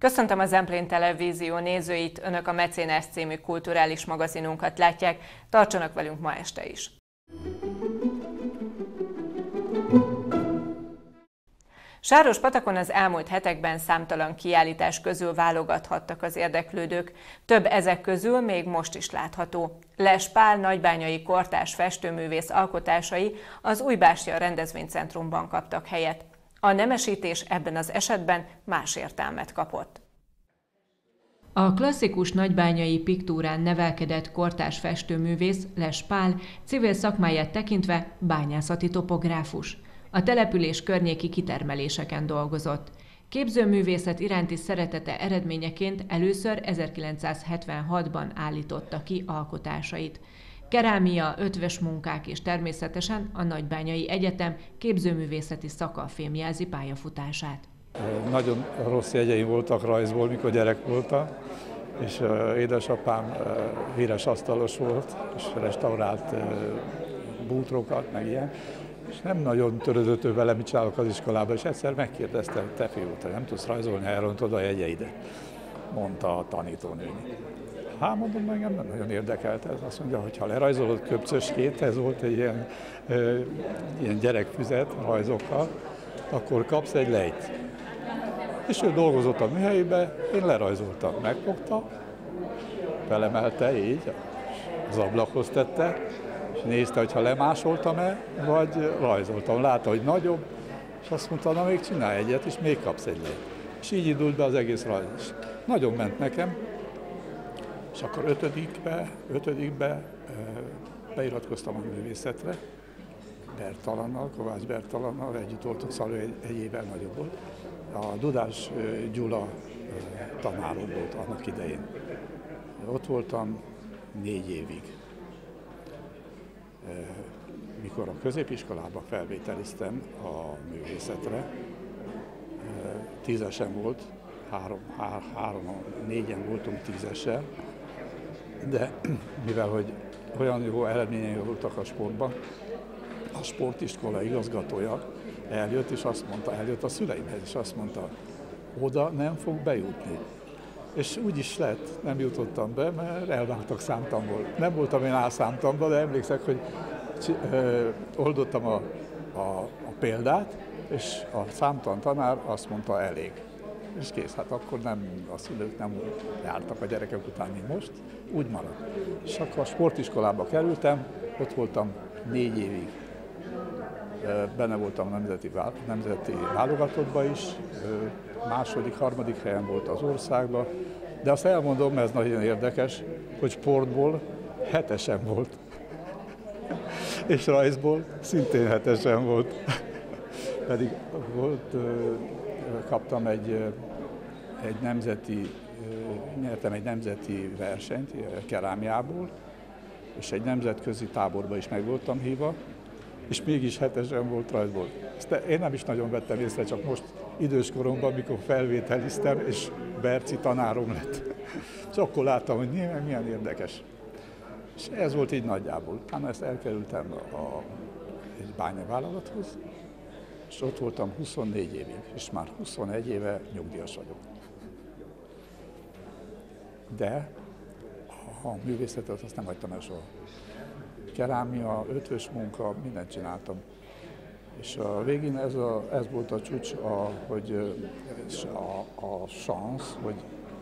Köszöntöm a Zemplén Televízió nézőit, Önök a Mecénás című kulturális magazinunkat látják, tartsanak velünk ma este is! Sárospatakon az elmúlt hetekben számtalan kiállítás közül válogathattak az érdeklődők, több ezek közül még most is látható. Les Pál nagybányai kortárs festőművész alkotásai az Újbástya rendezvénycentrumban kaptak helyet. A nemesítés ebben az esetben más értelmet kapott. A klasszikus nagybányai piktúrán nevelkedett kortárs festőművész Les Pál civil szakmáját tekintve bányászati topográfus. A település környéki kitermeléseken dolgozott. Képzőművészet iránti szeretete eredményeként először 1976-ban állította ki alkotásait. Kerámia, ötvös munkák és természetesen a Nagybányai Egyetem képzőművészeti szaka fémjelzi pályafutását. Nagyon rossz jegyeim voltak rajzból, mikor gyerek voltam, és édesapám híres asztalos volt, és restaurált bútorokat, meg ilyen, és nem nagyon törődött ő vele, mit csinálok az iskolában, és egyszer megkérdeztem, te fiú, te nem tudsz rajzolni, elrontod a jegyeidet, mondta a tanítónőni. Hát mondom, engem nem nagyon érdekelt ez. Azt mondja, hogy ha lerajzolod köpcöskét, ez volt egy ilyen gyerekfüzet rajzokkal, akkor kapsz egy lejt. És ő dolgozott a műhelyébe, én lerajzoltam, megfogta, felemelte így, az ablakhoz tette, és nézte, hogy ha lemásoltam-e, vagy rajzoltam. Látta, hogy nagyobb, és azt mondta, na még csinálj egyet, és még kapsz egy lejt. És így indult be az egész rajz. Nagyon ment nekem. És akkor ötödikbe beiratkoztam a művészetre, Bertalannal, Kovács Bertalannal, együtt voltunk, Szalő egy évvel nagyobb volt. A Dudás Gyula tanárom volt annak idején. Ott voltam 4 évig. Mikor a középiskolába felvételiztem a művészetre, 10-esen volt, 4-en voltunk 10-essel, de mivel hogy olyan jó eredményei voltak a sportban, a sportiskola igazgatója eljött, és azt mondta, eljött a szüleimhez, és azt mondta, oda nem fog bejutni. És úgy is lett, nem jutottam be, mert elvágtak számtamból. Nem voltam én álszámtamban, de emlékszek, hogy oldottam a példát, és a számtan tanár azt mondta, elég. És kész, hát akkor a szülők nem jártak a gyerekek után, mint most, úgy maradt. És akkor a sportiskolába kerültem, ott voltam 4 évig. Benne voltam a nemzeti válogatottban is, második, harmadik helyen volt az országban, de azt elmondom, mert ez nagyon érdekes, hogy sportból 7-esen volt, és rajzból szintén 7-esen volt. Pedig kaptam nyertem egy nemzeti versenyt kerámiából, és egy nemzetközi táborba is meg voltam hívva, és mégis 7-esen volt rajzból. Ezt én nem is nagyon vettem észre, csak most időskoromban, mikor felvételiztem, és Berci tanárom lett. És akkor láttam, hogy milyen érdekes. És ez volt így nagyjából. Utána ezt elkerültem egy bányavállalathoz, és ott voltam 24 évig, és már 21 éve nyugdíjas vagyok. De a művészetet azt nem hagytam el soha. Kerámia, ötvös munka, mindent csináltam. És a végén ez volt a csúcs, a szansz, hogy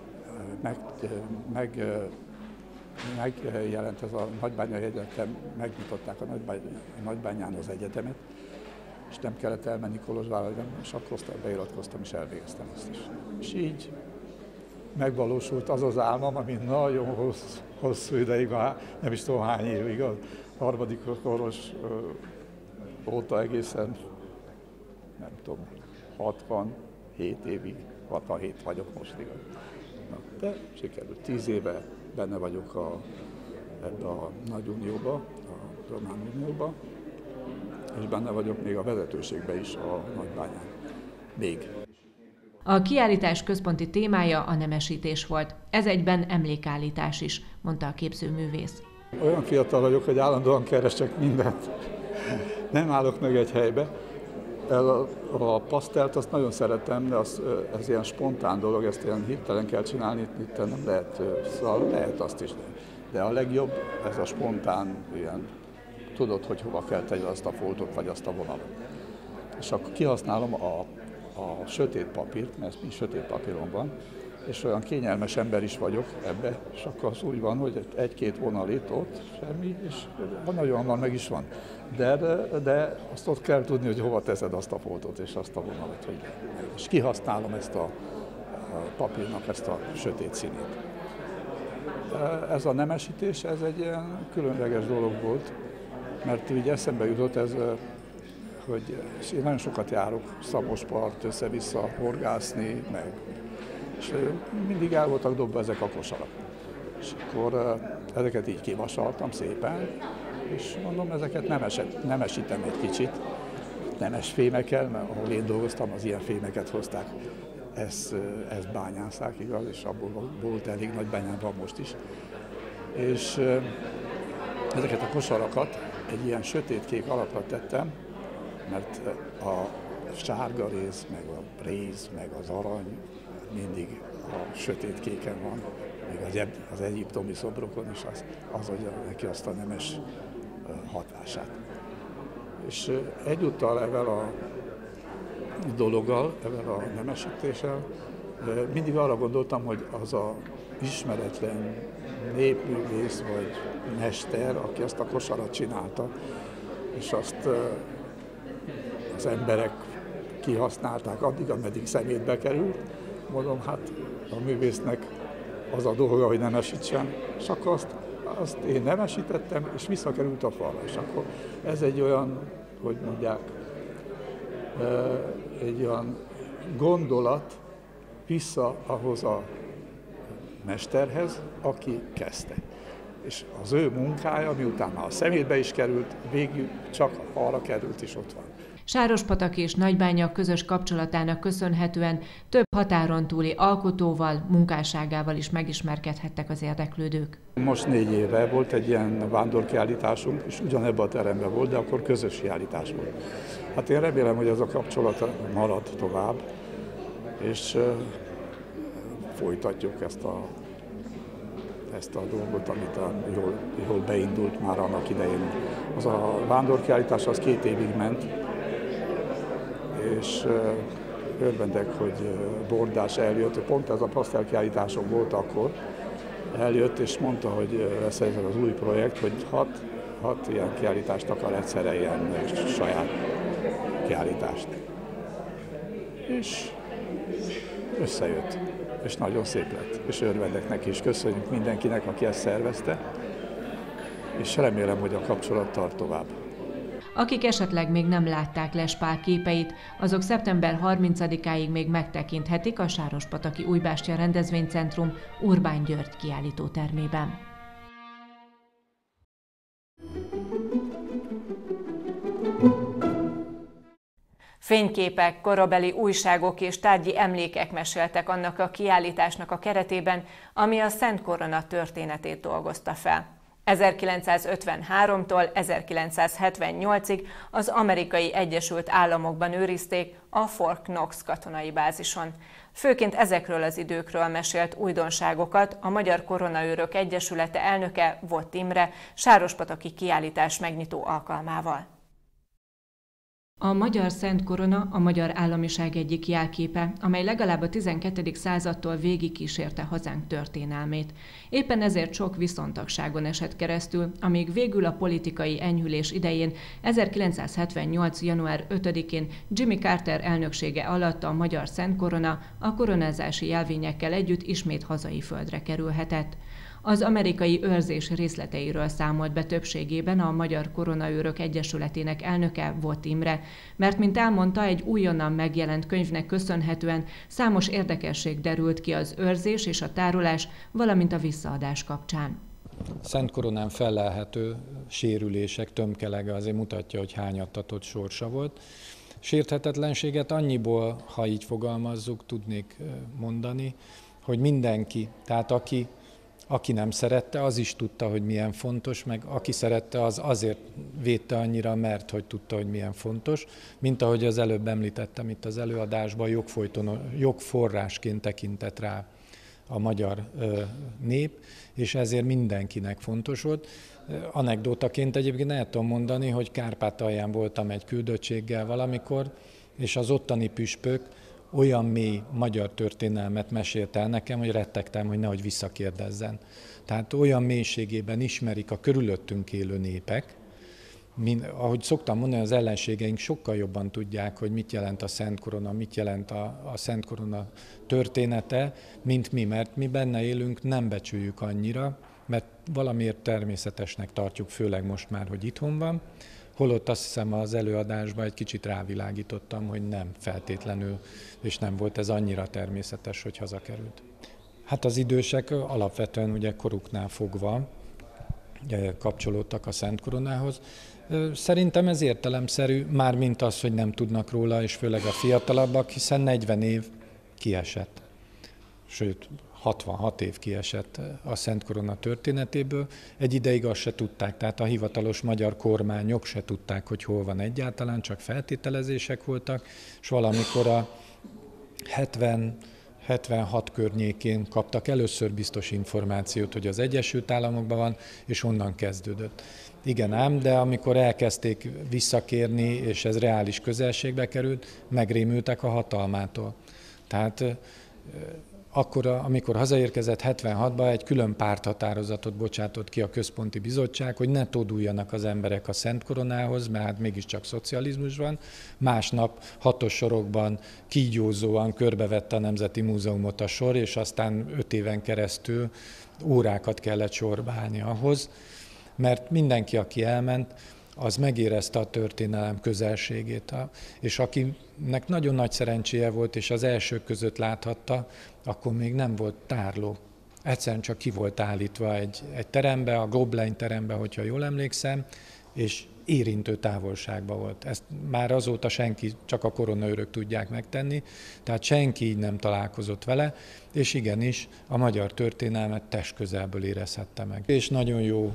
megjelent ez a Nagybányai Egyetem, megnyitották a Nagybányán az egyetemet, és nem kellett elmenni Kolozsvárra, és akkor beiratkoztam, és elvégeztem ezt is. És így megvalósult az az álmom, ami nagyon hosszú ideig, nem is tudom hány évig, a harmadik koros óta egészen, nem tudom, 67 évig, 67 vagyok most igaz. De sikerült, 10 éve benne vagyok ebbe a nagy unióba, a Román Unióba, és benne vagyok még a vezetőségben is a Nagybányán. Még. A kiállítás központi témája a nemesítés volt. Ez egyben emlékállítás is, mondta a képzőművész. Olyan fiatal vagyok, hogy állandóan keresek mindent. Nem állok meg egy helybe. A pasztelt azt nagyon szeretem, de ez ilyen spontán dolog, ezt ilyen hirtelen kell csinálni, itt nem lehet, szóval lehet azt is. De a legjobb ez a spontán, ilyen, tudod, hogy hova kell tegyed azt a foltot, vagy azt a vonalat. És akkor kihasználom a sötét papírt, mert ez mind sötét papíron van, és olyan kényelmes ember is vagyok ebbe, és akkor az úgy van, hogy egy-két vonal itt, ott, semmi, és nagyon van, meg is van. De azt ott kell tudni, hogy hova teszed azt a foltot és azt a vonalat. És kihasználom ezt a papírnak ezt a sötét színét. Ez a nemesítés, ez egy ilyen különleges dolog volt, mert így eszembe jutott ez, hogy én nagyon sokat járok Szabospart össze-vissza horgászni, és mindig el voltak dobva ezek a kosarak. És akkor ezeket így kivasaltam szépen, és mondom, ezeket nemesítem egy kicsit, nemes fémekkel, mert ahol én dolgoztam, az ilyen fémeket hozták. Ezt bányászák, igaz, és abból volt elég nagy bányán, van most is. És ezeket a kosarakat egy ilyen sötétkék alapra tettem, mert a sárga rész, meg a réz, meg az arany mindig a sötétkéken van, még az egyiptomi szobrokon is az adja neki azt a nemes hatását. És egyúttal ezzel a dologgal, ezzel a nemesítéssel mindig arra gondoltam, hogy az a ismeretlen népművész vagy mester, aki azt a kosarat csinálta, és azt az emberek kihasználták addig, ameddig szemétbe került. Mondom, hát a művésznek az a dolga, hogy nemesítsen, és akkor azt én nemesítettem, és visszakerült a falra. És akkor ez egy olyan, hogy mondják, egy olyan gondolat vissza ahhoz a mesterhez, aki kezdte. És az ő munkája, miután már a szemétbe is került, végül csak a falra került, és ott van. Sárospatak és Nagybánya közös kapcsolatának köszönhetően több határon túli alkotóval, munkásságával is megismerkedhettek az érdeklődők. Most 4 éve volt egy ilyen vándorkiállításunk, és ugyanebben a teremben volt, de akkor közös kiállítás volt. Hát én remélem, hogy ez a kapcsolat marad tovább, és folytatjuk ezt a dolgot, amit jól beindult már annak idején. Az a vándorkiállítás az 2 évig ment, és örvendek, hogy Bordás eljött, pont ez a pasztelkiállításon volt akkor, eljött és mondta, hogy lesz ez az új projekt, hogy 6 ilyen kiállítást akar egyszerre, ilyen saját kiállítást. És összejött, és nagyon szép lett, és örvendek neki, és köszönjük mindenkinek, aki ezt szervezte, és remélem, hogy a kapcsolat tart tovább. Akik esetleg még nem látták Les Pál képeit, azok szeptember 30-áig még megtekinthetik a Sárospataki Újbástya Rendezvénycentrum Urbán György kiállítótermében. Fényképek, korabeli újságok és tárgyi emlékek meséltek annak a kiállításnak a keretében, ami a Szent Korona történetét dolgozta fel. 1953-tól 1978-ig az Amerikai Egyesült Államokban őrizték a Fort Knox katonai bázison. Főként ezekről az időkről mesélt újdonságokat a Magyar Koronaőrök Egyesülete elnöke, Vott Imre sárospataki kiállítás megnyitó alkalmával. A magyar Szent Korona a magyar államiság egyik jelképe, amely legalább a 12. századtól végigkísérte hazánk történelmét. Éppen ezért sok viszontagságon esett keresztül, amíg végül a politikai enyhülés idején 1978. január 5-én Jimmy Carter elnöksége alatt a magyar Szent Korona a koronázási jelvényekkel együtt ismét hazai földre kerülhetett. Az amerikai őrzés részleteiről számolt be többségében a Magyar Koronaőrök Egyesületének elnöke, Vott Imre, mert mint elmondta, egy újonnan megjelent könyvnek köszönhetően számos érdekesség derült ki az őrzés és a tárolás, valamint a visszaadás kapcsán. Szent Koronán fellelhető sérülések tömkelege azért mutatja, hogy hányattatott sorsa volt. Sérthetetlenséget annyiból, ha így fogalmazzuk, tudnék mondani, hogy mindenki, tehát aki Aki nem szerette, az is tudta, hogy milyen fontos, meg aki szerette, az azért védte annyira, mert hogy tudta, hogy milyen fontos, mint ahogy az előbb említettem itt az előadásban, jogforrásként tekintett rá a magyar nép, és ezért mindenkinek fontos volt. Anekdótaként egyébként el tudom mondani, hogy Kárpátalján voltam egy küldöttséggel valamikor, és az ottani püspök olyan mély magyar történelmet mesélt el nekem, hogy rettegtem, hogy nehogy visszakérdezzen. Tehát olyan mélységében ismerik a körülöttünk élő népek, ahogy szoktam mondani, az ellenségeink sokkal jobban tudják, hogy mit jelent a Szent Korona, mit jelent a Szent Korona története, mint mi, mert mi benne élünk, nem becsüljük annyira, mert valamiért természetesnek tartjuk, főleg most már, hogy itthon van, holott azt hiszem az előadásban egy kicsit rávilágítottam, hogy nem feltétlenül, és nem volt ez annyira természetes, hogy hazakerült. Hát az idősek alapvetően ugye koruknál fogva kapcsolódtak a Szent Koronához. Szerintem ez értelemszerű, mármint az, hogy nem tudnak róla, és főleg a fiatalabbak, hiszen 40 év kiesett. Sőt, 66 év kiesett a Szent Korona történetéből. Egy ideig azt se tudták, tehát a hivatalos magyar kormányok se tudták, hogy hol van egyáltalán, csak feltételezések voltak, és valamikor a 76 környékén kaptak először biztos információt, hogy az Egyesült Államokban van, és onnan kezdődött. Igen ám, de amikor elkezdték visszakérni, és ez reális közelségbe került, megrémültek a hatalmától. Tehát akkor, amikor hazaérkezett 76-ban, egy külön párthatározatot bocsátott ki a Központi Bizottság, hogy ne tóduljanak az emberek a Szent Koronához, mert hát mégiscsak szocializmus van. Másnap 6-os sorokban kígyózóan körbevette a Nemzeti Múzeumot a sor, és aztán 5 éven keresztül órákat kellett sorba állni ahhoz, mert mindenki, aki elment, az megérezte a történelem közelségét, és akinek nagyon nagy szerencséje volt, és az elsők között láthatta, akkor még nem volt tárló. Egyszerűen csak ki volt állítva egy terembe, a Gobelin terembe, hogyha jól emlékszem, és érintő távolságban volt. Ezt már azóta senki, csak a koronaőrök tudják megtenni, tehát senki így nem találkozott vele, és igenis a magyar történelmet testközelből érezhette meg. És nagyon jó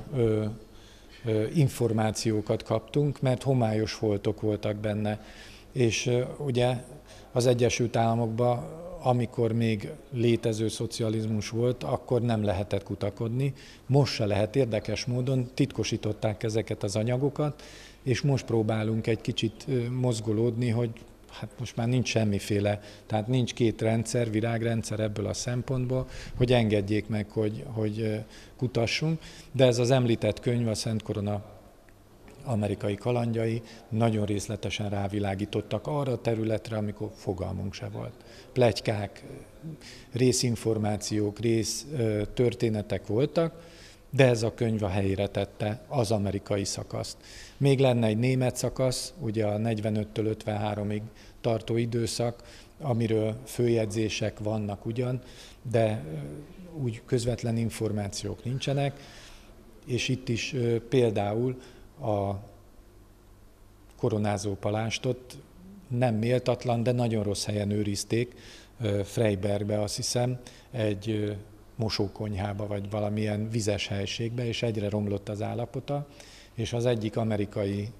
információkat kaptunk, mert homályos foltok voltak benne. És ugye az Egyesült Államokban, amikor még létező szocializmus volt, akkor nem lehetett kutakodni. Most se lehet, érdekes módon titkosították ezeket az anyagokat, és most próbálunk egy kicsit mozgolódni, hogy hát most már nincs semmiféle, tehát nincs két rendszer, virágrendszer ebből a szempontból, hogy engedjék meg, hogy kutassunk, de ez az említett könyv, a Szent Korona amerikai kalandjai nagyon részletesen rávilágítottak arra a területre, amikor fogalmunk se volt. Pletykák, részinformációk, résztörténetek voltak, de ez a könyv a helyére tette az amerikai szakaszt. Még lenne egy német szakasz, ugye a 45-től 53-ig tartó időszak, amiről főjegyzések vannak ugyan, de úgy közvetlen információk nincsenek, és itt is például a koronázó palástot nem méltatlan, de nagyon rossz helyen őrizték, Freibergbe, azt hiszem, egy mosókonyhába, vagy valamilyen vizes helységbe, és egyre romlott az állapota, és az egyik amerikai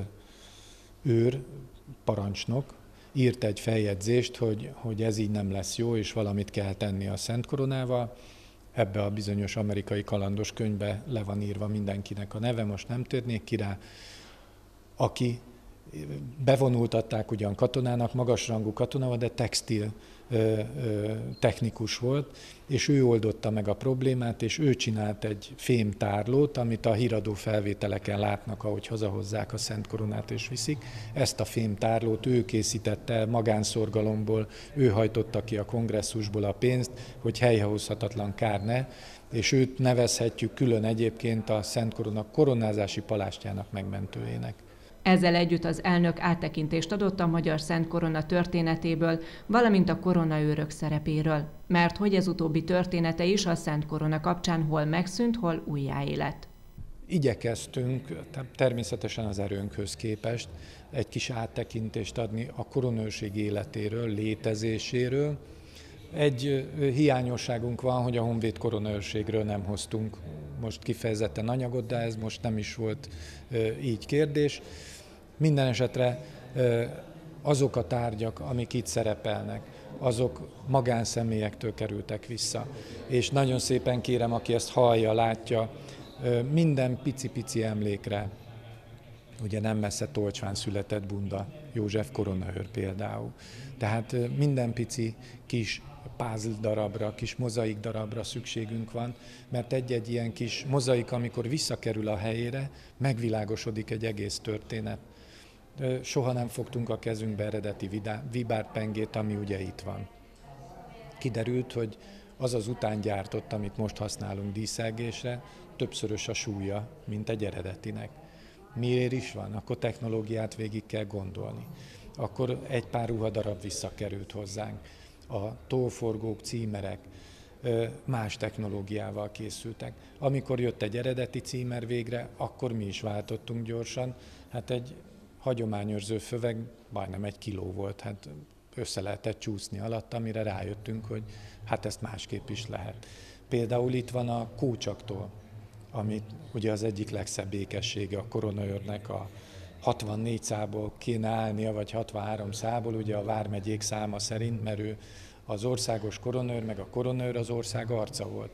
őr, parancsnok írt egy feljegyzést, hogy ez így nem lesz jó, és valamit kell tenni a Szent Koronával. Ebbe a bizonyos amerikai kalandos könyvbe le van írva mindenkinek a neve, most nem térnék ki rá, aki bevonultatták ugyan katonának, magasrangú katona, de textil technikus volt, és ő oldotta meg a problémát, és ő csinált egy fémtárlót, amit a híradó felvételeken látnak, ahogy hazahozzák a Szent Koronát és viszik. Ezt a fémtárlót ő készítette magánszorgalomból, ő hajtotta ki a kongresszusból a pénzt, hogy helyhehozhatatlan kár ne, és őt nevezhetjük külön egyébként a Szent Korona koronázási palástjának megmentőjének. Ezzel együtt az elnök áttekintést adott a magyar Szent Korona történetéből, valamint a koronaőrök szerepéről, mert hogy ez utóbbi története is a Szent Korona kapcsán hol megszűnt, hol újjáélet. Igyekeztünk természetesen az erőnkhöz képest egy kis áttekintést adni a koronaőrség életéről, létezéséről, Egy hiányosságunk van, hogy a Honvéd koronaőrségről nem hoztunk most kifejezetten anyagot, de ez most nem is volt így kérdés. Minden esetre azok a tárgyak, amik itt szerepelnek, azok magánszemélyektől kerültek vissza. És nagyon szépen kérem, aki ezt hallja, látja, minden pici-pici emlékre, ugye nem messze Tolcsván született Bunda József koronaőr például. Tehát minden pici kis puzzle darabra, kis mozaik darabra szükségünk van, mert egy-egy ilyen kis mozaik, amikor visszakerül a helyére, megvilágosodik egy egész történet. Soha nem fogtunk a kezünkbe eredeti vibárpengét, ami ugye itt van. Kiderült, hogy az az utángyártott, amit most használunk díszelgésre, többszörös a súlya, mint egy eredetinek. Miért is van? Akkor technológiát végig kell gondolni. Akkor egy pár ruhadarab visszakerült hozzánk. A tollforgók, címerek más technológiával készültek. Amikor jött egy eredeti címer végre, akkor mi is váltottunk gyorsan. Hát egy hagyományőrző föveg majdnem 1 kiló volt, hát össze lehetett csúszni alatt, amire rájöttünk, hogy hát ezt másképp is lehet. Például itt van a kócsaktól, amit ugye az egyik legszebb ékessége a koronaőrnek, a 64 szából kéne állnia, vagy 63 szából, ugye a vármegyék száma szerint, mert ő az országos koronaőr, meg a koronaőr az ország arca volt.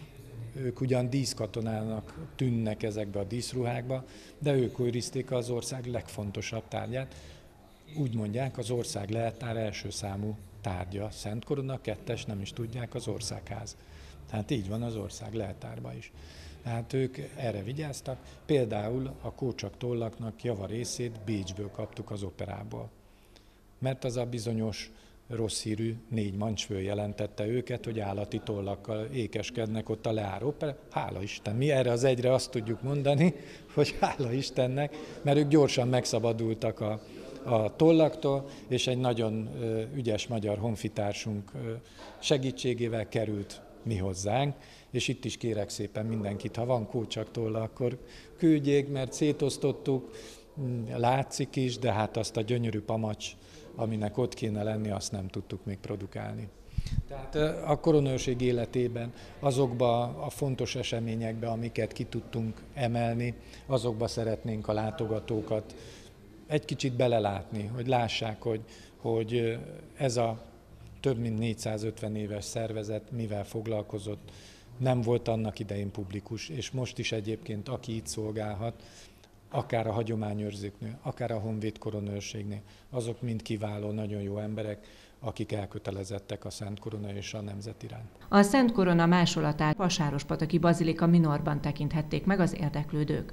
Ők ugyan díszkatonának tűnnek ezekbe a díszruhákba, de ők őrizték az ország legfontosabb tárgyát. Úgy mondják, az ország leltár első számú tárgya. Szent Korona, 2-es nem is tudják, az országház. Tehát így van az ország leltárban is. Tehát ők erre vigyáztak. Például a kócsak tollaknak javarészét Bécsből kaptuk az operából. Mert az a bizonyos rossz hírű 4 mancsfő jelentette őket, hogy állati tollakkal ékeskednek ott a Leár opera. Hála Isten, mi erre az egyre azt tudjuk mondani, hogy hála Istennek, mert ők gyorsan megszabadultak a tollaktól, és egy nagyon ügyes magyar honfitársunk segítségével került mi hozzánk, és itt is kérek szépen mindenkit, ha van kócsak tolla, akkor küldjék, mert szétosztottuk, látszik is, de hát azt a gyönyörű pamacs, aminek ott kéne lenni, azt nem tudtuk még produkálni. Tehát a koronaőrség életében azokba a fontos eseményekbe, amiket ki tudtunk emelni, azokba szeretnénk a látogatókat egy kicsit belelátni, hogy lássák, hogy ez a több mint 450 éves szervezet mivel foglalkozott, nem volt annak idején publikus, és most is egyébként, aki itt szolgálhat, akár a hagyományőrzőknél, akár a Honvéd koronaőrségnél, azok mind kiváló, nagyon jó emberek, akik elkötelezettek a Szent Korona és a nemzet iránt. A Szent Korona másolatát a Sárospataki Bazilika Minorban tekinthették meg az érdeklődők.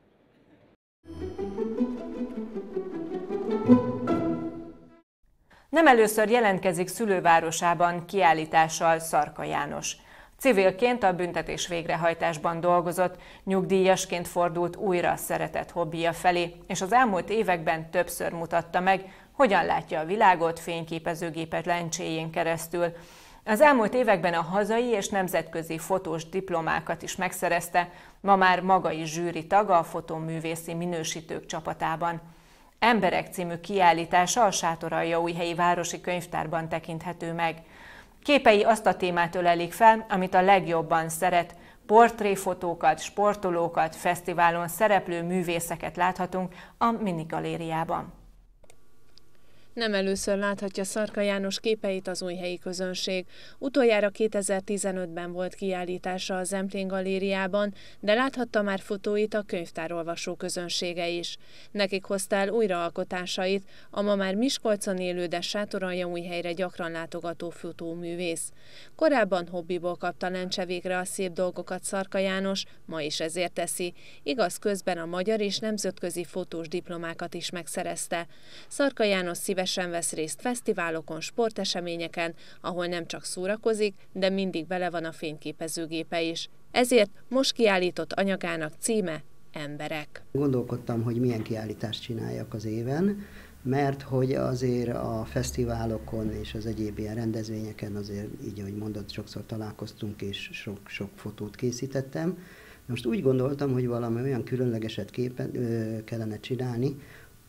Nem először jelentkezik szülővárosában kiállítással Szarka János. Civilként a büntetés végrehajtásban dolgozott, nyugdíjasként fordult újra szeretett hobbija felé, és az elmúlt években többször mutatta meg, hogyan látja a világot fényképezőgépes lencséjén keresztül. Az elmúlt években a hazai és nemzetközi fotós diplomákat is megszerezte, ma már maga is zsűri tag a fotóművészi minősítők csapatában. Emberek című kiállítása a Sátoraljaújhelyi Városi Könyvtárban tekinthető meg. Képei azt a témát ölelik fel, amit a legjobban szeret. Portréfotókat, sportolókat, fesztiválon szereplő művészeket láthatunk a minigalériában. Nem először láthatja Szarka János képeit az újhelyi közönség. Utoljára 2015-ben volt kiállítása a Zemplén galériában, de láthatta már fotóit a könyvtárolvasó közönsége is. Nekik hozta el újraalkotásait a ma már Miskolcon élő, de Sátoraljaújhelyre gyakran látogató fotóművész. Korábban hobbiból kapta lencse végre a szép dolgokat Szarka János, ma is ezért teszi. Igaz, közben a magyar és nemzetközi fotós diplomákat is megszerezte. Szarka János szívesen vesz részt fesztiválokon, sporteseményeken, ahol nem csak szórakozik, de mindig vele van a fényképezőgépe is. Ezért most kiállított anyagának címe Emberek. Gondolkodtam, hogy milyen kiállítást csináljak az éven, mert hogy azért a fesztiválokon és az egyéb ilyen rendezvényeken azért, így ahogy mondod, sokszor találkoztunk és sok fotót készítettem. Most úgy gondoltam, hogy valami olyan különlegeset kellene csinálni,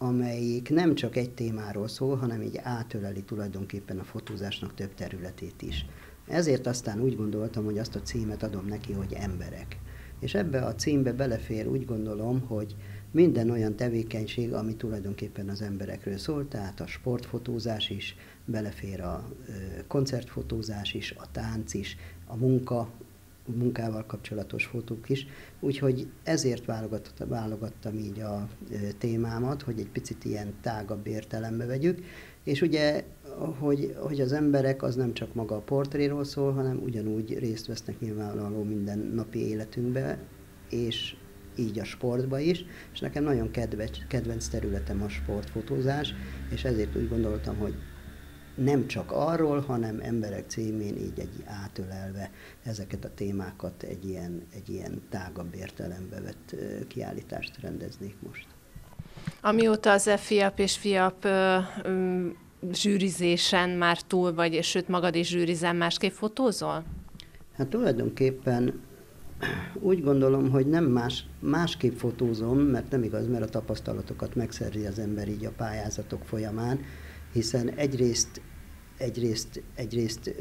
amelyik nem csak egy témáról szól, hanem így átöleli tulajdonképpen a fotózásnak több területét is. Ezért aztán úgy gondoltam, hogy azt a címet adom neki, hogy emberek. És ebbe a címbe belefér, úgy gondolom, hogy minden olyan tevékenység, ami tulajdonképpen az emberekről szól, tehát a sportfotózás is, belefér a koncertfotózás is, a tánc is, a munkával kapcsolatos fotók is. Úgyhogy ezért válogattam így a témámat, hogy egy picit ilyen tágabb értelembe vegyük. És ugye, hogy az emberek az nem csak maga a portréról szól, hanem ugyanúgy részt vesznek nyilvánvaló minden napi életünkbe, és így a sportba is, és nekem nagyon kedvenc területem a sportfotózás, és ezért úgy gondoltam, hogy nem csak arról, hanem emberek címén így átölelve ezeket a témákat egy ilyen tágabb értelembe vett kiállítást rendeznék most. Amióta az FIAP és FIAP zsűrizésen már túl vagy, és sőt magad is zsűrizel, másképp fotózol? Hát tulajdonképpen úgy gondolom, hogy nem másképp fotózom, mert nem igaz, mert a tapasztalatokat megszerzi az ember így a pályázatok folyamán, hiszen egyrészt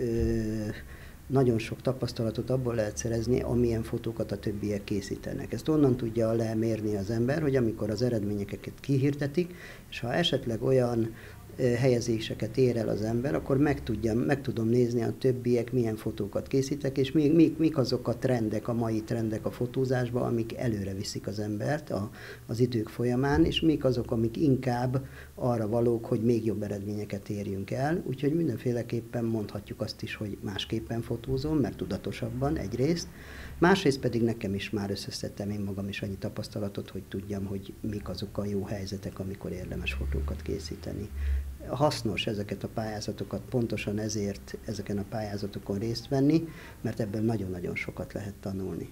nagyon sok tapasztalatot abból lehet szerezni, amilyen fotókat a többiek készítenek. Ezt onnan tudja lemérni az ember, hogy amikor az eredményeket kihirdetik, és ha esetleg olyan helyezéseket ér el az ember, akkor meg tudom nézni a többiek milyen fotókat készítek, és mik azok a trendek, a mai trendek a fotózásban, amik előre viszik az embert az idők folyamán, és mik azok, amik inkább arra valók, hogy még jobb eredményeket érjünk el. Úgyhogy mindenféleképpen mondhatjuk azt is, hogy másképpen fotózom, mert tudatosabban egyrészt. Másrészt pedig nekem is már összeszedtem én magam is annyi tapasztalatot, hogy tudjam, hogy mik azok a jó helyzetek, amikor érdemes fotókat készíteni. Hasznos ezeket a pályázatokat, pontosan ezért ezeken a pályázatokon részt venni, mert ebből nagyon-nagyon sokat lehet tanulni.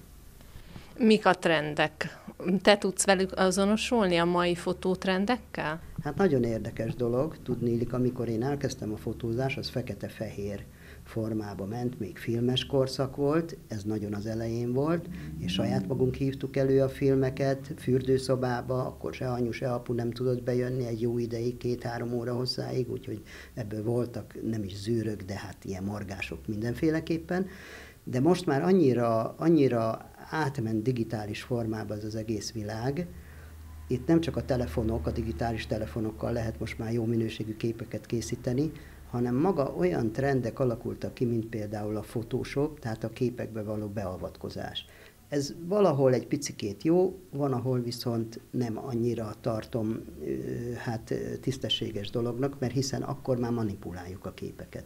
Mik a trendek? Te tudsz velük azonosulni a mai fotótrendekkel? Hát nagyon érdekes dolog, tudniillik, amikor én elkezdtem a fotózás, az fekete-fehér formába ment, még filmes korszak volt, ez nagyon az elején volt, és saját magunk hívtuk elő a filmeket fürdőszobába, akkor se anyu, se apu nem tudott bejönni egy jó ideig, 2-3 óra hosszáig, úgyhogy ebből voltak nem is zűrök, de hát ilyen morgások mindenféleképpen. De most már annyira átment digitális formába az egész világ, itt nem csak a digitális telefonokkal lehet most már jó minőségű képeket készíteni, hanem maga olyan trendek alakultak ki, mint például a Photoshop, tehát a képekbe való beavatkozás. Ez valahol egy picikét jó, van, ahol viszont nem annyira tartom tisztességes dolognak, mert hiszen akkor már manipuláljuk a képeket.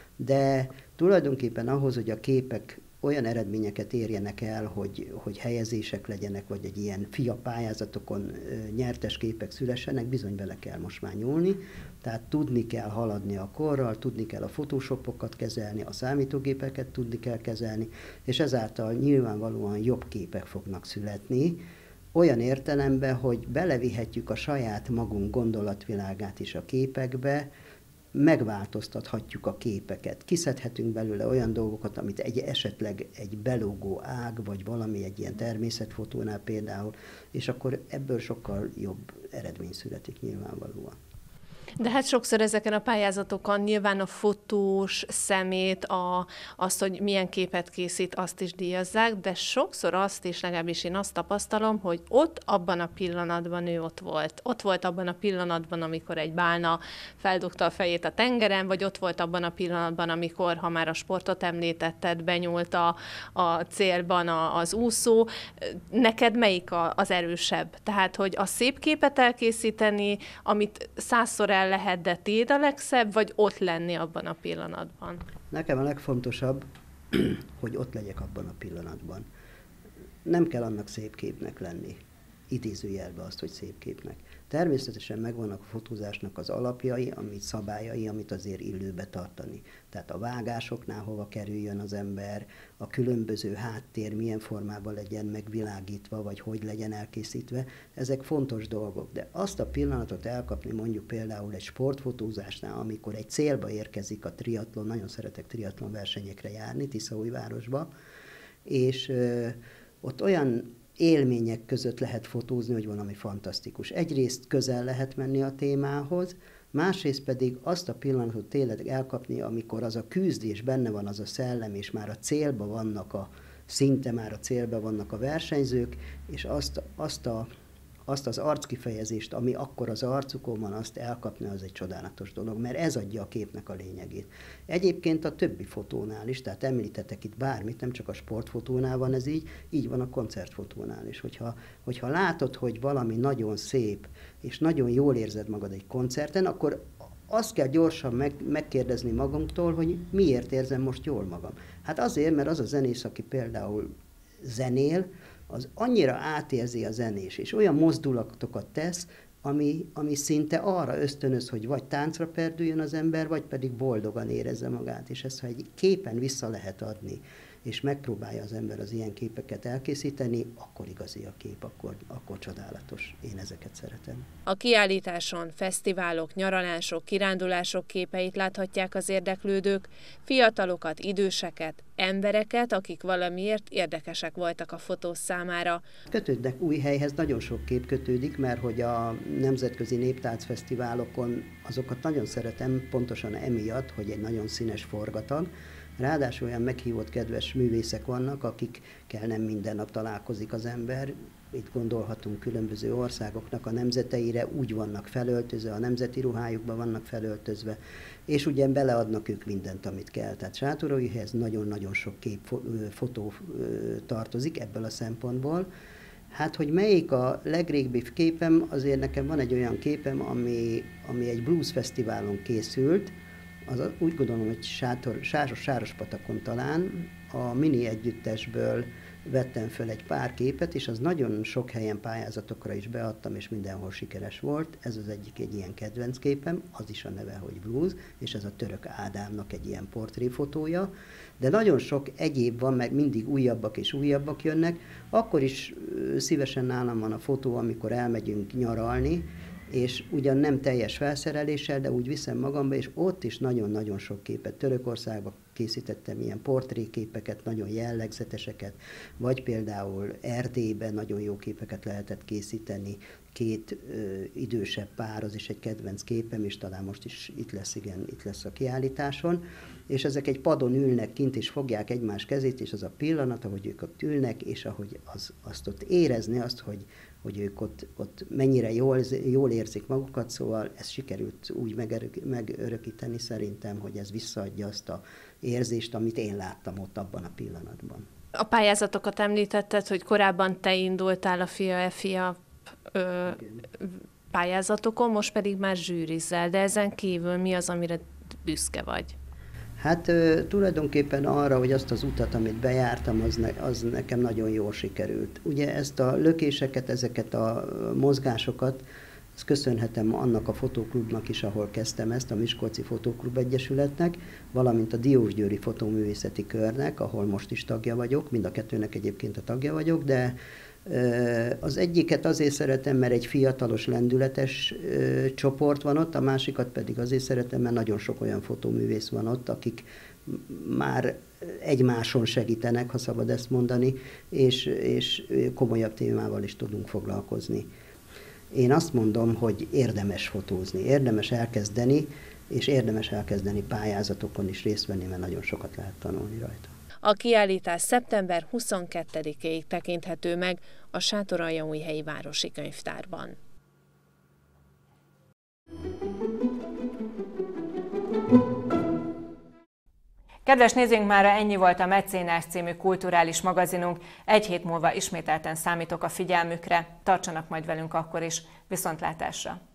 De tulajdonképpen ahhoz, hogy a képek olyan eredményeket érjenek el, hogy helyezések legyenek, vagy egy ilyen FIAP pályázatokon nyertes képek szülessenek, bizony bele kell most már nyúlni. Tehát tudni kell haladni a korral, tudni kell a photoshopokat kezelni, a számítógépeket tudni kell kezelni, és ezáltal nyilvánvalóan jobb képek fognak születni, olyan értelemben, hogy belevihetjük a saját magunk gondolatvilágát is a képekbe, megváltoztathatjuk a képeket, kiszedhetünk belőle olyan dolgokat, amit esetleg egy belógó ág, vagy valami egy ilyen természetfotónál például, és akkor ebből sokkal jobb eredmény születik nyilvánvalóan. De hát sokszor ezeken a pályázatokon nyilván a fotós szemét, azt, hogy milyen képet készít, azt is díjazzák, de sokszor azt is, legalábbis én azt tapasztalom, hogy ott abban a pillanatban ő ott volt. Ott volt abban a pillanatban, amikor egy bálna feldugta a fejét a tengeren, vagy ott volt abban a pillanatban, amikor, ha már a sportot említetted, benyúlt a célban az úszó. Neked melyik az erősebb? Tehát, hogy a szép képet elkészíteni, amit 100-szor el lehet, de tiéd a legszebb, vagy ott lenni abban a pillanatban? Nekem a legfontosabb, hogy ott legyek abban a pillanatban. Nem kell annak szép képnek lenni. Idézőjelbe azt, hogy szép képnek. Természetesen megvannak a fotózásnak az alapjai, szabályai, amit azért illőbe tartani. Tehát a vágásoknál hova kerüljön az ember, a különböző háttér milyen formában legyen megvilágítva, vagy hogy legyen elkészítve, ezek fontos dolgok. De azt a pillanatot elkapni mondjuk például egy sportfotózásnál, amikor egy célba érkezik a triatlon, nagyon szeretek triatlon versenyekre járni, Tiszaújvárosba, és ott olyan élmények között lehet fotózni, hogy valami fantasztikus. Egyrészt közel lehet menni a témához, másrészt pedig azt a pillanatot tényleg elkapni, amikor az a küzdés, benne van az a szellem, és már a célba vannak szinte már a célba vannak a versenyzők, és azt az arckifejezést, ami akkor az arcukon van, azt elkapni, az egy csodálatos dolog, mert ez adja a képnek a lényegét. Egyébként a többi fotónál is, tehát említetek itt bármit, nem csak a sportfotónál van ez így van a koncertfotónál is. Hogyha látod, hogy valami nagyon szép, és nagyon jól érzed magad egy koncerten, akkor azt kell gyorsan megkérdezni magunktól, hogy miért érzem most jól magam. Hát azért, mert az a zenész, aki például zenél, az annyira átérzi a zenés, és olyan mozdulatokat tesz, ami szinte arra ösztönöz, hogy vagy táncra perdüljön az ember, vagy pedig boldogan érezze magát. És ezt, ha egy képen vissza lehet adni, és megpróbálja az ember az ilyen képeket elkészíteni, akkor igazi a kép, akkor csodálatos. Én ezeket szeretem. A kiállításon fesztiválok, nyaralások, kirándulások képeit láthatják az érdeklődők, fiatalokat, időseket, embereket, akik valamiért érdekesek voltak a fotós számára. Kötődnek Újhelyhez, nagyon sok kép kötődik, mert hogy a nemzetközi néptáncfesztiválokon azokat nagyon szeretem, pontosan emiatt, hogy egy nagyon színes forgatag. Ráadásul olyan meghívott kedves művészek vannak, akikkel nem minden nap találkozik az ember. Itt gondolhatunk különböző országoknak a nemzeteire, úgy vannak felöltözve, a nemzeti ruhájukban vannak felöltözve, és ugye beleadnak ők mindent, amit kell. Tehát Sátorújhelyhez nagyon-nagyon sok fotó tartozik ebből a szempontból. Hát, hogy melyik a legrégebbi képem, azért nekem van egy olyan képem, ami egy blues fesztiválon készült, úgy gondolom, hogy Sárospatakon talán a mini együttesből vettem föl egy pár képet, és az nagyon sok helyen pályázatokra is beadtam, és mindenhol sikeres volt. Ez az egyik egy ilyen kedvenc képem, az is a neve, hogy Blues, és ez a Török Ádámnak egy ilyen portréfotója. De nagyon sok egyéb van, meg mindig újabbak és újabbak jönnek. Akkor is szívesen nálam van a fotó, amikor elmegyünk nyaralni, és ugyan nem teljes felszereléssel, de úgy viszem magamba, és ott is nagyon-nagyon sok képet. Törökországban készítettem ilyen portréképeket, nagyon jellegzeteseket, vagy például Erdélyben nagyon jó képeket lehetett készíteni, két idősebb pár, az is egy kedvenc képem, és talán most is itt lesz a kiállításon, és ezek egy padon ülnek kint, és fogják egymás kezét, és az a pillanat, ahogy ők ott ülnek, és ahogy azt ott érezni, azt, hogy ők ott mennyire jól érzik magukat, szóval ezt sikerült úgy megörökíteni szerintem, hogy ez visszaadja azt a érzést, amit én láttam ott abban a pillanatban. A pályázatokat említetted, hogy korábban te indultál a FIA pályázatokon, most pedig már zsűrizel, de ezen kívül mi az, amire büszke vagy? Hát tulajdonképpen arra, hogy azt az utat, amit bejártam, az nekem nagyon jól sikerült. Ugye ezt a lökéseket, ezeket a mozgásokat, ezt köszönhetem annak a fotóklubnak is, ahol kezdtem ezt, a Miskolci Fotóklub Egyesületnek, valamint a Diósgyőri Fotóművészeti Körnek, ahol most is tagja vagyok, mind a kettőnek egyébként a tagja vagyok, de az egyiket azért szeretem, mert egy fiatalos, lendületes csoport van ott, a másikat pedig azért szeretem, mert nagyon sok olyan fotóművész van ott, akik már egymáson segítenek, ha szabad ezt mondani, és komolyabb témával is tudunk foglalkozni. Én azt mondom, hogy érdemes fotózni, érdemes elkezdeni, és érdemes elkezdeni pályázatokon is részt venni, mert nagyon sokat lehet tanulni rajta. A kiállítás szeptember 22-ig tekinthető meg a Sátoraljaújhelyi Városi Könyvtárban. Kedves nézőink, mára ennyi volt a Mecénás című kulturális magazinunk. Egy hét múlva ismételten számítok a figyelmükre. Tartsanak majd velünk akkor is. Viszontlátásra!